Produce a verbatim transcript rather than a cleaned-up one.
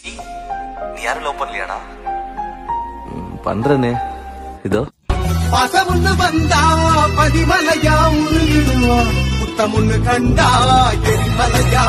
நீ யாரும் லவ் பண்ணலையாடா? பண்றேனே இதோ. பசமுன்னு வந்தா பதிமலையா உருகிடுவா, புத்தமுன்னு கண்டா எரிமலையா